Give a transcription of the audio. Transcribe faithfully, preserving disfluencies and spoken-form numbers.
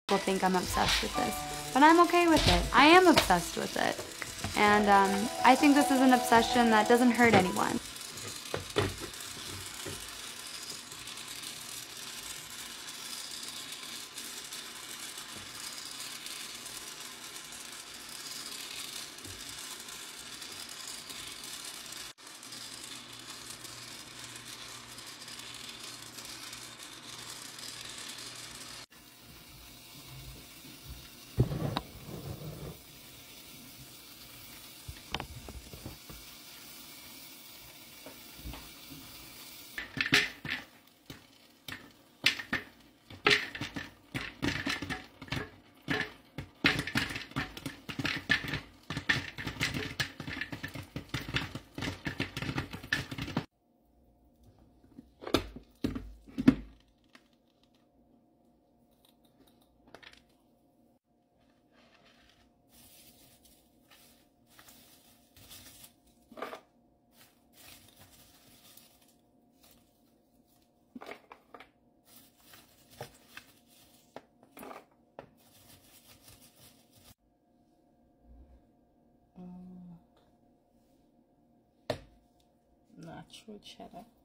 People think I'm obsessed with this, but I'm okay with it. I am obsessed with it. And um, I think this is an obsession that doesn't hurt anyone. Natural cheddar.